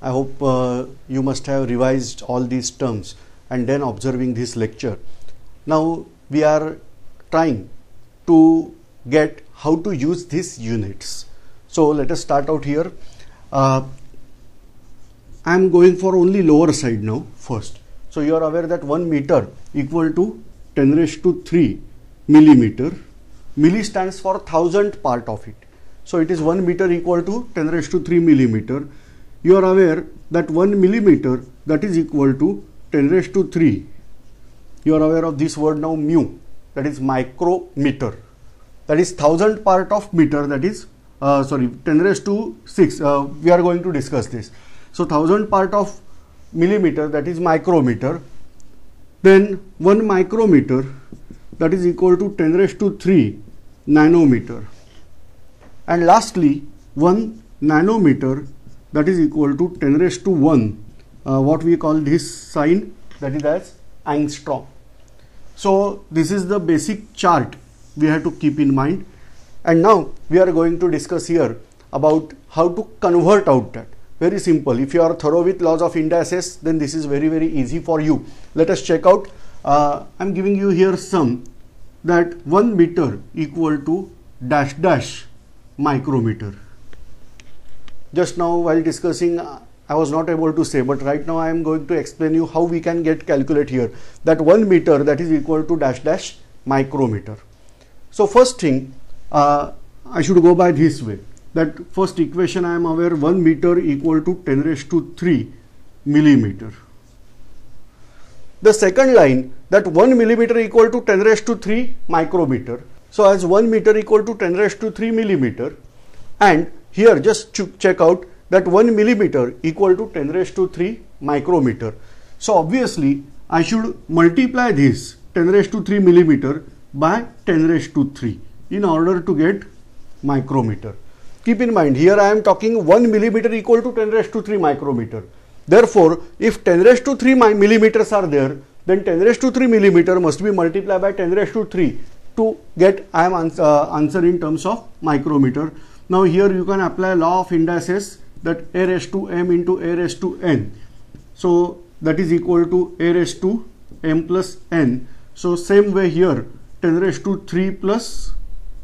I hope you must have revised all these terms and then observing this lecture. Now we are trying to get how to use these units. So let us start out here. I am going for only lower side now first. So you are aware that 1 meter equal to 10 raised to 3 millimeter. Milli stands for 1000th part of it. So it is 1 meter equal to 10 raised to 3 millimeter. You are aware that 1 millimeter, that is equal to 10 raised to 3. You are aware of this word now, mu, that is micrometer. That is 1000th part of meter, that is 10 raised to 6. We are going to discuss this. So 1000th part of millimeter, that is micrometer. Then 1 micrometer, that is equal to 10 raised to 3 nanometer. And lastly 1 nanometer, that is equal to 10 raised to 1, what we call this sign, that is as angstrom. So this is the basic chart we have to keep in mind. And now we are going to discuss here about how to convert out that. Very simple. If you are thorough with laws of indices, then this is very easy for you. Let us check out. I am giving you here some, that 1 meter equal to dash dash micrometer. Just now while discussing I was not able to say, but right now I am going to explain you how we can get calculate here, that 1 meter, that is equal to dash dash micrometer. So first thing, I should go by this way, that first equation I am aware 1 meter equal to 10 raised to 3 millimeter. The second line, that 1 millimeter equal to 10 raised to 3 micrometer. So as 1 meter equal to 10 raised to 3 millimeter, and here just check out that 1 millimeter equal to 10 raised to 3 micrometer. So obviously I should multiply this 10 raised to 3 millimeter by 10 raised to 3 in order to get micrometer. Keep in mind, here I am talking 1 millimeter equal to 10 raised to 3 micrometer. Therefore, if 10 raised to 3 millimeters are there, then 10 raised to 3 millimeter must be multiplied by 10 raised to 3 to get I am answer in terms of micrometer. Now here you can apply law of indices, that a raised to m into a raised to n. So that is equal to a raised to m plus n. So same way here, 10 raised to 3 plus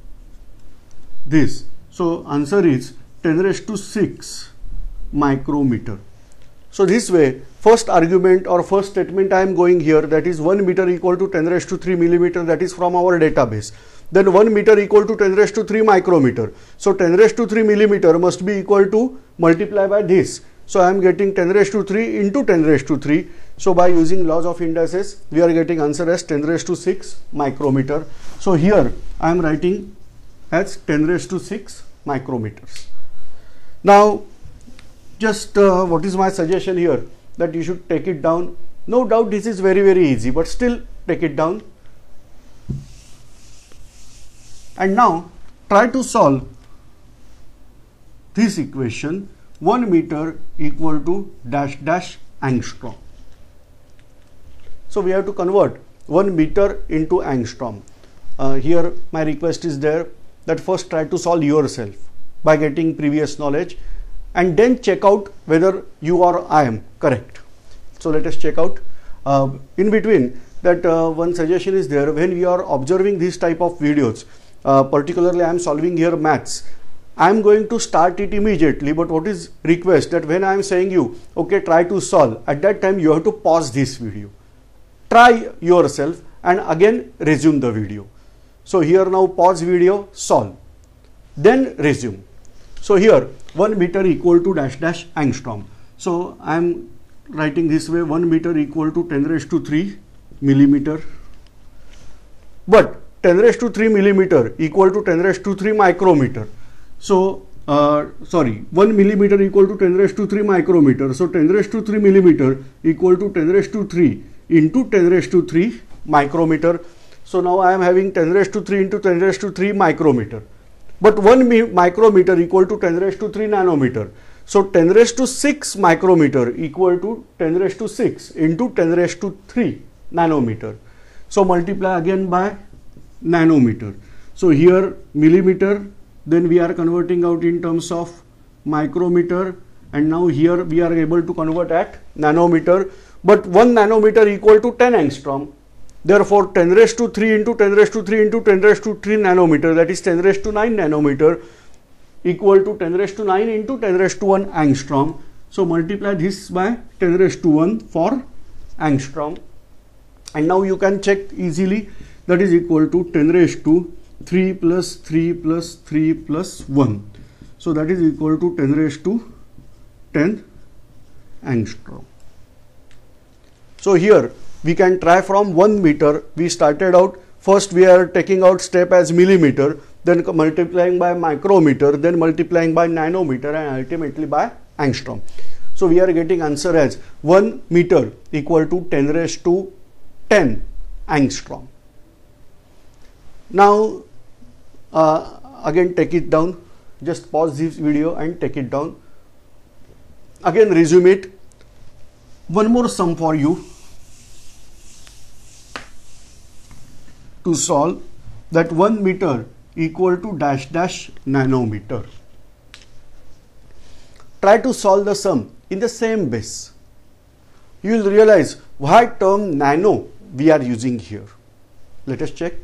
this. So answer is 10 raised to 6 micrometer. So this way, first argument or first statement I am going here, that is 1 meter equal to 10 raised to 3 millimeter, that is from our database. Then 1 meter equal to 10 raised to 3 micrometer. So 10 raised to 3 millimeter must be equal to multiply by this. So I am getting 10 raised to 3 into 10 raised to 3. So by using laws of indices, we are getting answer as 10 raised to 6 micrometer. So here I am writing as 10 raised to 6 micrometers. Now just what is my suggestion here, that you should take it down. No doubt this is very easy, but still take it down. And now try to solve this equation, 1 meter equal to dash dash angstrom. So we have to convert 1 meter into angstrom. Here my request is there, that first try to solve yourself by getting previous knowledge, and then check out whether you or I am correct. So let us check out. In between that, one suggestion is there, when we are observing this type of videos, particularly I am solving here maths, I am going to start it immediately, but what is request, that when I am saying you, okay, try to solve, at that time you have to pause this video, try yourself and again resume the video. So here now pause video, solve, then resume. So here 1 meter equal to dash dash angstrom. So I am writing this way, 1 meter equal to 10 raised to 3 millimeter. But 10 raised to 3 millimeter equal to 10 raised to 3 micrometer. So 1 millimeter equal to 10 raised to 3 micrometer. So 10 raised to 3 millimeter equal to 10 raised to 3 into 10 raised to 3 micrometer. So now I am having 10 raised to 3 into 10 raised to 3 micrometer. But 1 micrometer equal to 10 raised to 3 nanometer. So 10 raised to 6 micrometer equal to 10 raised to 6 into 10 raised to 3 nanometer. So multiply again by nanometer. So here millimeter, then we are converting out in terms of micrometer, and now here we are able to convert at nanometer, but 1 nanometer equal to 10 angstrom. Therefore 10 raised to 3 into 10 raised to 3 into 10 raised to 3 nanometer, that is 10 raised to 9 nanometer, equal to 10 raised to 9 into 10 raised to 1 angstrom. So multiply this by 10 raised to 1 for angstrom, and now you can check easily, that is equal to 10 raised to 3 plus 3 plus 3 plus 1. So that is equal to 10 raised to 10 angstrom. So here we can try from 1 meter. We started out, first we are taking out step as millimeter, then multiplying by micrometer, then multiplying by nanometer, and ultimately by angstrom. So we are getting answer as 1 meter equal to 10 raised to 10 angstrom. Now again take it down, just pause this video and take it down. Again resume it. One more sum for you to solve, that 1 meter equal to dash dash nanometer. Try to solve the sum in the same base. You will realize why term nano we are using here. Let us check.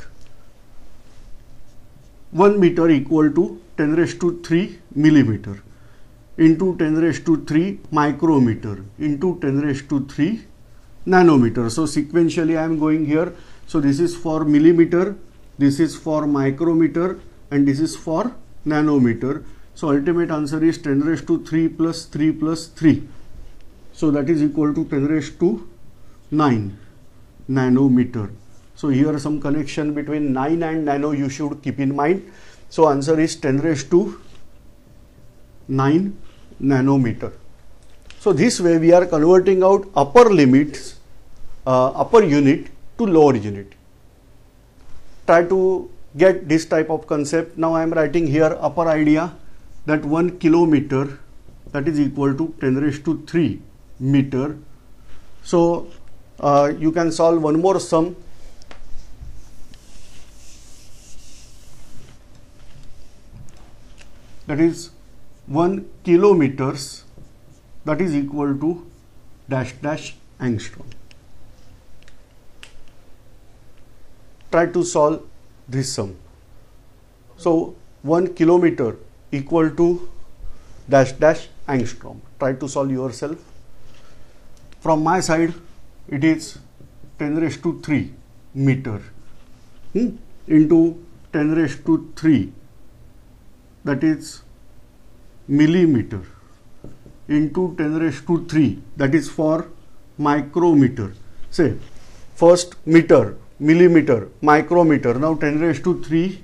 1 meter equal to 10 raised to 3 millimeter into 10 raised to 3 micrometer into 10 raised to 3 nanometer. So sequentially I am going here. So this is for millimeter, this is for micrometer, and this is for nanometer. So ultimate answer is 10 raised to 3 plus 3 plus 3. So that is equal to 10 raised to 9 nanometer. So here some connection between 9 and nano you should keep in mind. So answer is 10 raised to 9 nanometer. So this way we are converting out upper limits, upper unit to lower unit. Try to get this type of concept. Now I am writing here upper idea, that 1 kilometer, that is equal to 10 raised to 3 meter. So you can solve one more sum. That is 1 kilometers, that is equal to dash dash angstrom. Try to solve this sum. So 1 kilometer equal to dash dash angstrom. Try to solve yourself. From my side it is 10 raised to 3 meter into 10 raised to 3, that is millimeter, into 10 raised to 3, that is for micrometer. Say first meter, millimeter, micrometer, now 10 raised to 3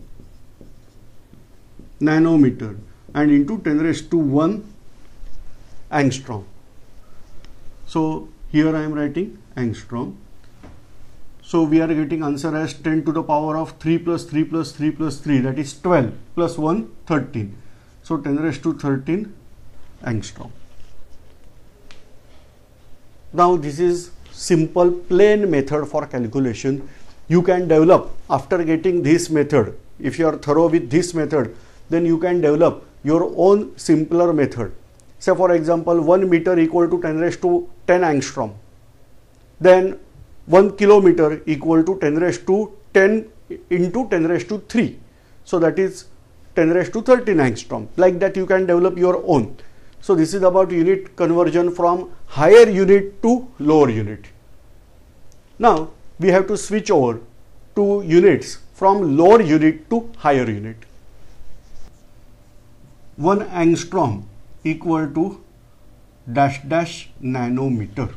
nanometer, and into 10 raised to 1 angstrom. So here I am writing angstrom. So we are getting answer as 10 to the power of 3 plus 3 plus 3 plus 3, that is 12, plus 1 13. So 10 raised to 13 angstrom. Now this is simple plain method for calculation. You can develop after getting this method. If you are thorough with this method, then you can develop your own simpler method. Say for example 1 meter equal to 10 raised to 10 angstrom. Then 1 kilometer equal to 10 raised to 10 into 10 raised to 3. So that is 10 raised to 13 angstrom. Like that you can develop your own. So this is about unit conversion from higher unit to lower unit. Now we have to switch over to units from lower unit to higher unit. 1 angstrom equal to dash dash nanometer.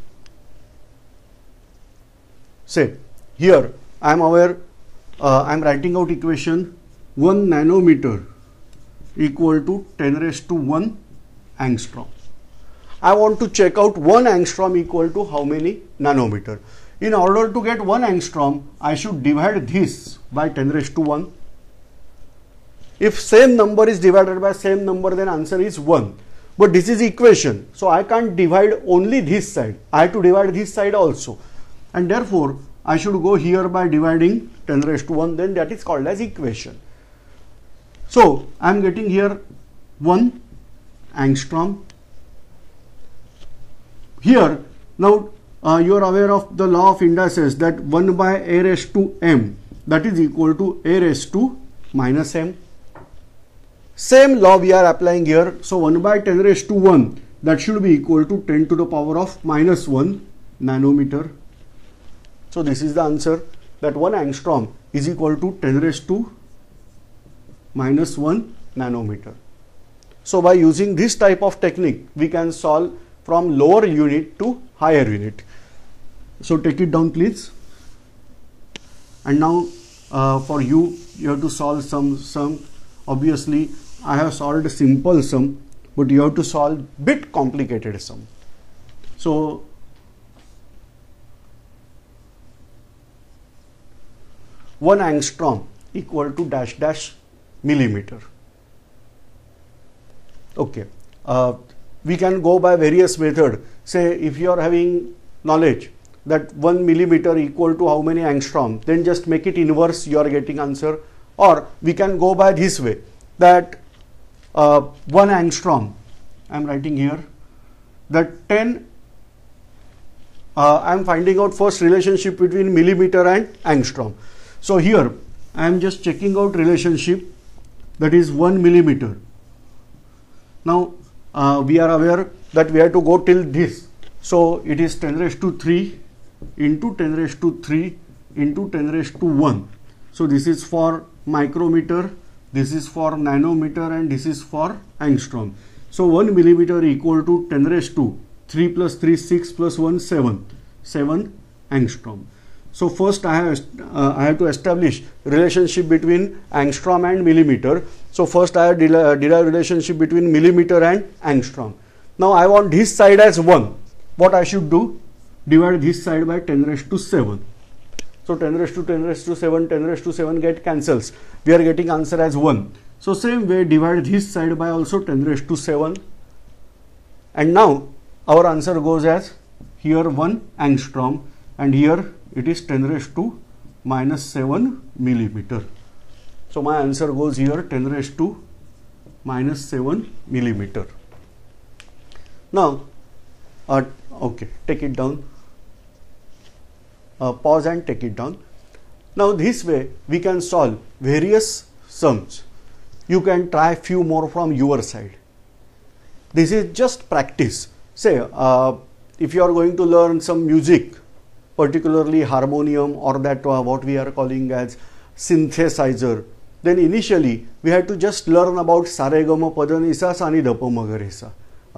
Say here I am aware, I am writing out equation 1 nanometer equal to 10 raised to 1 angstrom. I want to check out 1 angstrom equal to how many nanometer. In order to get 1 angstrom, I should divide this by 10 raised to 1. If same number is divided by same number, then answer is 1. But this is equation, so I can't divide only this side. I have to divide this side also. And therefore, I should go here by dividing 10 raised to 1, then that is called as equation. So I am getting here 1 angstrom. Here now you are aware of the law of indices, that 1 by a raised to m, that is equal to a raised to minus m. Same law we are applying here. So 1 by 10 raised to 1, that should be equal to 10 to the power of minus 1 nanometer. So this is the answer, that 1 angstrom is equal to 10 raised to minus 1 nanometer. So by using this type of technique, we can solve from lower unit to higher unit. So take it down please. And now for you have to solve some sum. Obviously I have solved a simple sum, but you have to solve bit complicated sum. So one angstrom equal to dash dash millimeter. Okay, we can go by various method. Say if you are having knowledge that 1 millimeter equal to how many angstrom, then just make it inverse, you are getting answer. Or we can go by this way, that 1 angstrom, I am writing here, that 10, I am finding out first relationship between millimeter and angstrom. So here I am just checking out relationship, that is 1 millimeter. Now we are aware that we have to go till this. So it is 10 raised to 3 into 10 raised to 3 into 10 raised to 1. So this is for micrometer, this is for nanometer, and this is for angstrom. So 1 millimeter equal to 10 raised to 3 plus 3 6 plus 1 7 angstrom. So first I have to establish relationship between angstrom and millimeter. So first I have derived relationship between millimeter and angstrom. Now I want this side as 1. What I should do? Divide this side by 10 raised to 7. So 10 raised to 10 raised to 7, 10 raised to 7 get cancels. We are getting answer as 1. So same way divide this side by also 10 raised to 7. And now our answer goes as here 1 angstrom, and here it is 10 raised to minus 7 millimeter. So my answer goes here 10 raised to minus 7 millimeter. Now okay, take it down. Pause and take it down. Now this way we can solve various sums. You can try few more from your side. This is just practice. Say if you are going to learn some music, particularly harmonium or that what we are calling as synthesizer, then initially we had to just learn about sa re ga ma pa dha ni sa sa ni dha pa ma ga re sa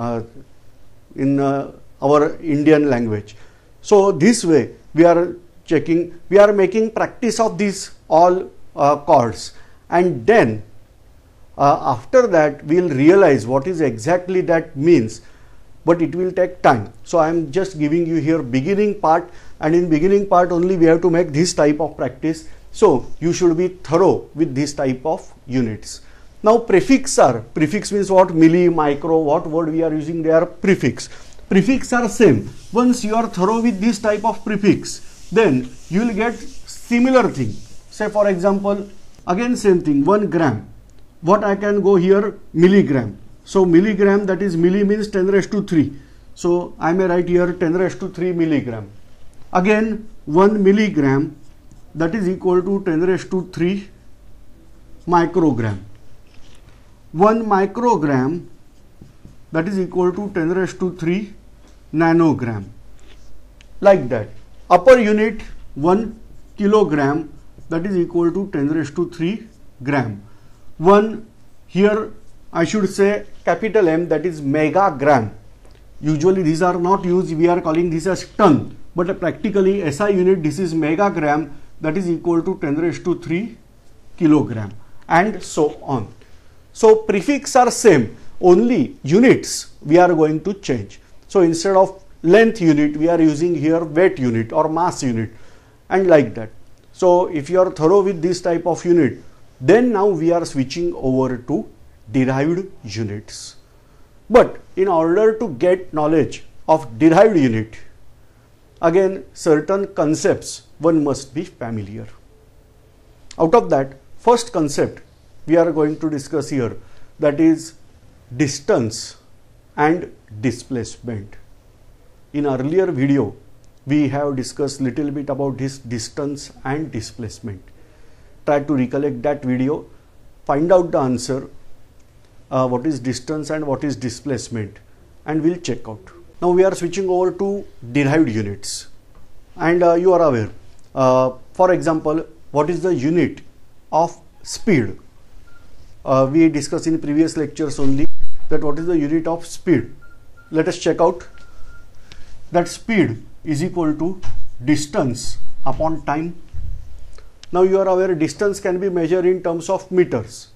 in our Indian language. So this way we are making practice of these all chords, and then after that we will realize what is exactly that means, but it will take time. So I am just giving you here beginning part, and in beginning part only we have to make this type of practice. So you should be thorough with this type of units. Now prefix means what? Milli, micro, what word we are using, they are prefix. Prefix are same. Once you are thorough with this type of prefix, then you will get similar thing. Say for example, again same thing, 1 gram. What I can go here? Milligram. So milligram, that is milli means 10 raised to 3. So I may write here 10 raised to 3 milligram. Again 1 milligram, that is equal to 10 raised to 3 microgram. 1 microgram, that is equal to 10 raised to 3 nanogram. Like that. Upper unit 1 kilogram, that is equal to 10 raised to 3 gram. 1 here I should say capital M, that is megagram. Usually these are not used, we are calling this as ton, but practically SI unit this is megagram, that is equal to 10 raised to 3 kilogram, and so on. So prefix are same, only units we are going to change. So instead of length unit we are using here weight unit or mass unit, and like that. So if you are thorough with this type of unit, then now we are switching over to derived units. But in order to get knowledge of derived unit, again certain concepts one must be familiar. Out of that, first concept we are going to discuss here, that is distance and displacement. In earlier video, we have discussed little bit about this distance and displacement. Try to recollect that video, find out the answer, what is distance and what is displacement, and we'll check out. Now we are switching over to derived units, and you are aware, for example, what is the unit of speed? We discussed in previous lectures only that what is the unit of speed. Let us check out. That speed is equal to distance upon time. Now you are aware distance can be measured in terms of meters.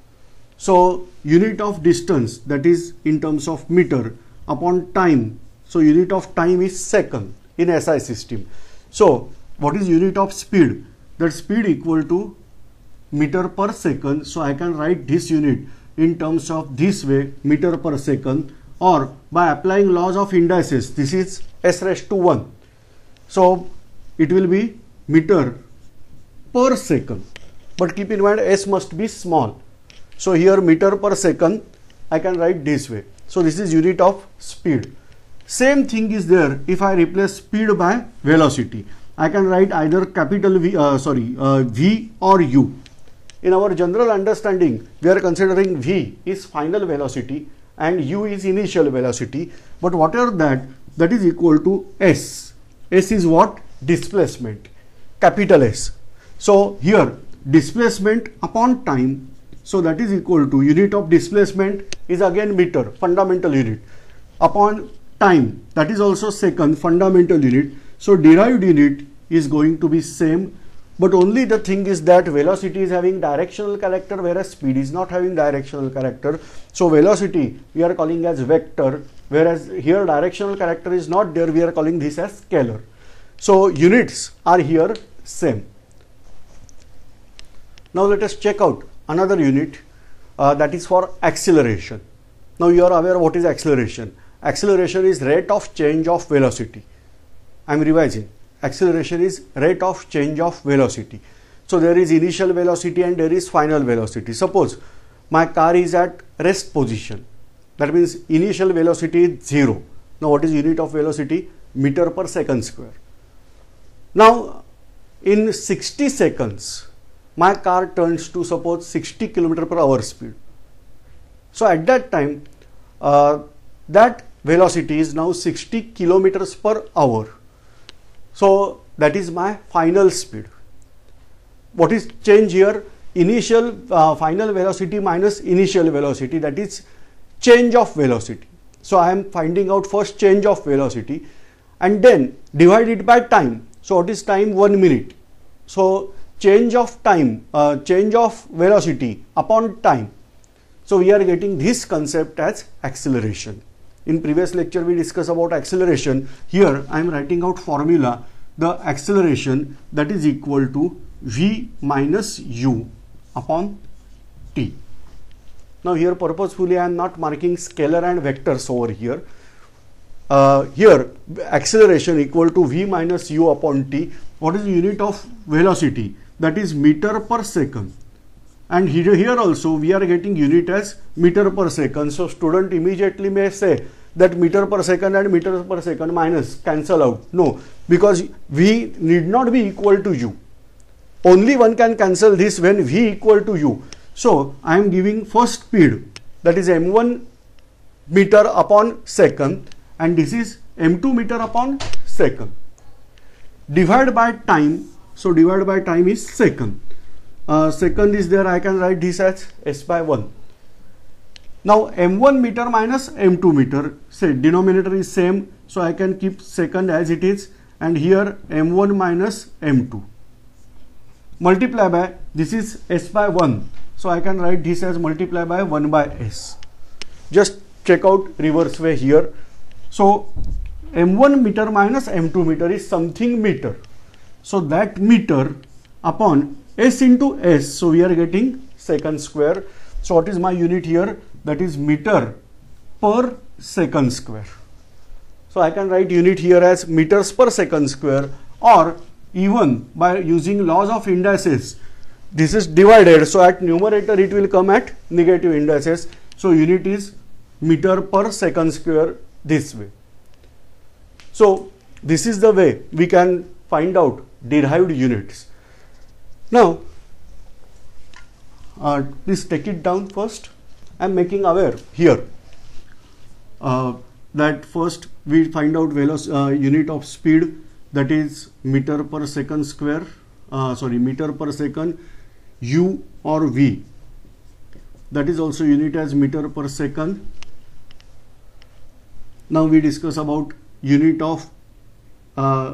So unit of distance, that is in terms of meter, upon time. So unit of time is second in SI system. So what is unit of speed? That speed equal to meter per second. So I can write this unit in terms of this way, meter per second, or by applying laws of indices, this is s raised to 1. So it will be meter per second, but keep in mind s must be small. So here meter per second I can write this way. So this is unit of speed. Same thing is there if I replace speed by velocity. I can write either capital V, V or U. In our general understanding, we are considering V is final velocity and U is initial velocity. But whatever that is equal to S. S is what? Displacement, capital S. So here displacement upon time. So that is equal to unit of displacement is again meter, fundamental unit, upon time, that is also second, fundamental unit. So derived unit is going to be same, but only the thing is that velocity is having directional character whereas speed is not having directional character. So velocity we are calling as vector, whereas here directional character is not there, we are calling this as scalar. So units are here same. Now let us check out another unit, that is for acceleration. Now you are aware what is acceleration. Acceleration is rate of change of velocity. I am revising. Acceleration is rate of change of velocity. So there is initial velocity and there is final velocity. Suppose my car is at rest position. That means initial velocity is 0. Now what is unit of velocity? Meter per second square. Now in 60 seconds, my car turns to suppose 60 km per hour speed. So at that time, that velocity is now 60 km per hour. So that is my final speed. What is change here? Initial final velocity minus initial velocity, that is change of velocity. So I am finding out first change of velocity and then divide it by time. So what is time? 1 minute. So change of time, change of velocity upon time. So we are getting this concept as acceleration. In previous lecture we discussed about acceleration. Here I am writing out formula. The acceleration, that is equal to V minus U upon T. Now here purposefully I am not marking scalar and vectors over here. Here acceleration equal to V minus U upon T. What is the unit of velocity? That is meter per second. And here also we are getting unit as meter per second. So student immediately may say that meter per second and meter per second minus cancel out. No, because V need not be equal to U. Only one can cancel this when V equal to U. So I am giving first speed, that is m1 meter upon second, and this is m2 meter upon second. Divide by time. So divide by time is second. Second is there, I can write this as s by 1. Now m1 meter minus m2 meter, say denominator is same, so I can keep second as it is, and here m1 minus m2. Multiply by, this is s by 1, so I can write this as multiply by 1 by s. Just check out reverse way here. So m1 meter minus m2 meter is something meter. So that meter upon s into s, so we are getting second square. So what is my unit here? That is meter per second square. So I can write unit here as meters per second square, or even by using laws of indices, this is divided, so at numerator it will come at negative indices. So unit is meter per second square this way. So this is the way we can find out derived units. Now please take it down first. I am making aware here that first we find out unit of speed, that is meter per second square, meter per second, u or v, that is also unit as meter per second. Now we discuss about unit of A,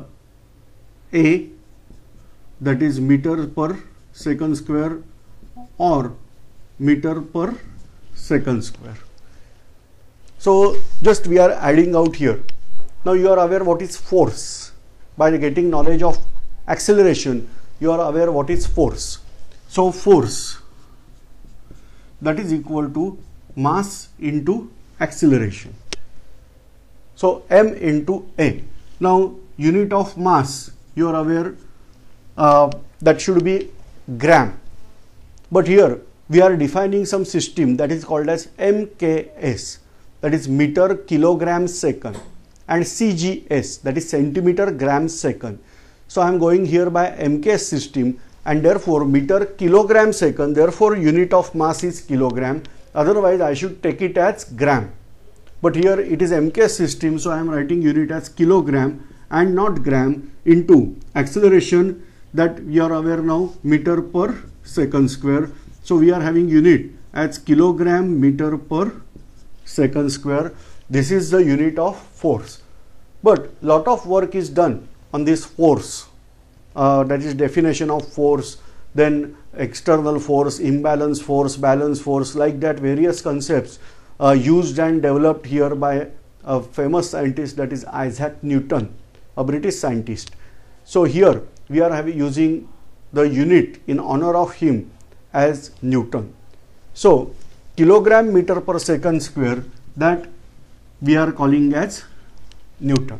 that is meter per second square or meter per second square. So just we are adding out here. Now you are aware what is force. By getting knowledge of acceleration, you are aware what is force. So force, that is equal to mass into acceleration. So m into a. Now unit of mass, you are aware that should be gram. But here we are defining some system that is called as MKS, that is meter kilogram second, and CGS, that is centimeter gram second. So I am going here by MKS system, and therefore meter kilogram second, therefore unit of mass is kilogram, otherwise I should take it as gram. But here it is MKS system, so I am writing unit as kilogram and not gram, into acceleration, that we are aware now meter per second square. So we are having unit as kilogram meter per second square. This is the unit of force. But lot of work is done on this force, that is definition of force, then external force, imbalance force, balance force, like that various concepts used and developed here by a famous scientist, that is Isaac Newton, a British scientist. So here we are using the unit in honor of him as Newton. So kilogram meter per second square, that we are calling as Newton.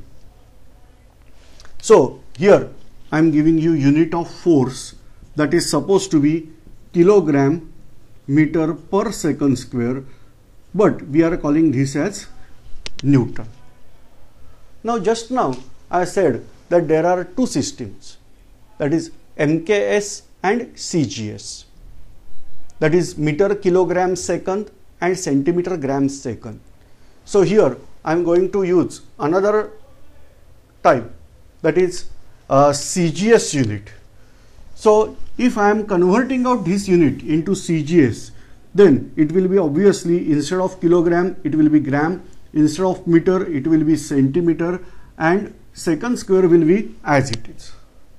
So here I am giving you unit of force, that is supposed to be kilogram meter per second square, but we are calling this as Newton. Now just now I said that there are two systems, that is MKS and CGS, that is meter kilogram second and centimeter gram second. So here I am going to use another type, that is CGS unit. So if I am converting out this unit into CGS, then it will be obviously instead of kilogram it will be gram, instead of meter it will be centimeter, and second square will be as it is.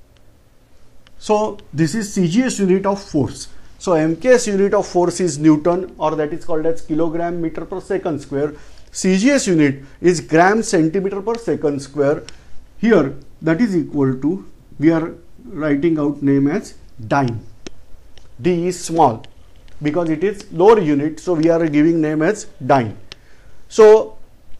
So this is CGS unit of force. So MKS unit of force is Newton, or that is called as kilogram meter per second square. CGS unit is gram centimeter per second square. Here that is equal to, we are writing out name as dyne. D is small because it is lower unit, so we are giving name as dyne. So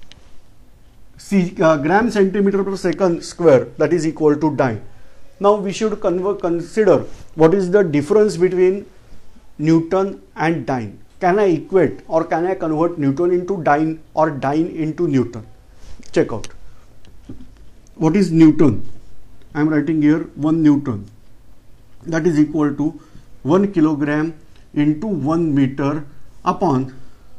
gram centimeter per second square, that is equal to dyne. Now we should consider what is the difference between Newton and dyne. Can I equate or can I convert Newton into dyne or dyne into Newton? Check out. What is Newton? I am writing here 1 Newton, that is equal to 1 kilogram into 1 meter upon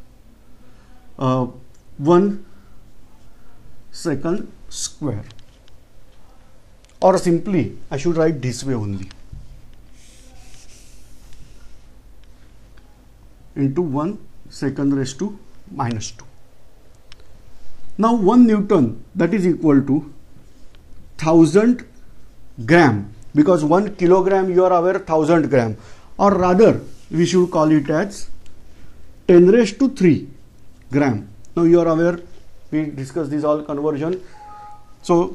1 second square, or simply I should write this way only, into 1 second raised to minus 2. Now 1 Newton, that is equal to 1000 gram, because 1 kilogram you are aware 1000 gram, or rather we should call it as 10 raised to 3 gram. Now you are aware we discussed this all conversion. So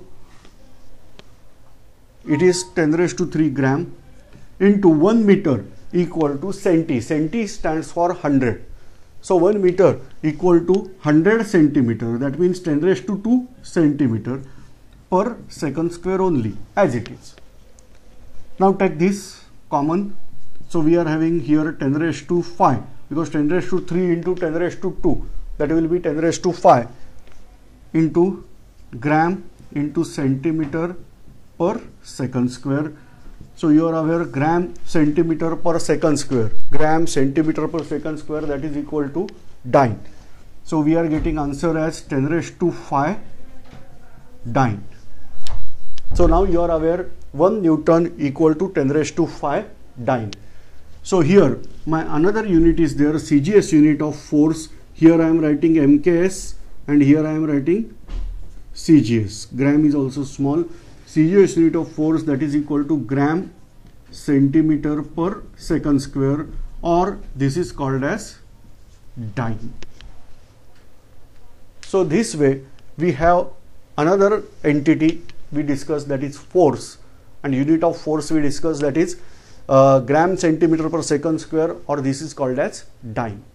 it is 10 raised to 3 gram into 1 meter equal to centi. Centi stands for 100. So 1 meter equal to 100 centimeter. That means 10 raised to 2 centimeter per second square only, as it is. Now take this common. So we are having here 10 raised to 5, because 10 raised to 3 into 10 raised to 2. that will be 10 raised to 5 into gram into centimeter per second square. So you are aware gram centimeter per second square, gram centimeter per second square, that is equal to dyne. So we are getting answer as 10 raised to 5 dyne. So now you are aware 1 Newton equal to 10 raised to 5 dyne. So here my another unit is there, CGS unit of force. Here I am writing MKS and here I am writing CGS. Gram is also small. CGS unit of force, that is equal to gram centimeter per second square, or this is called as dyne. So this way we have another entity we discussed, that is force, and unit of force we discussed, that is gram centimeter per second square, or this is called as dyne.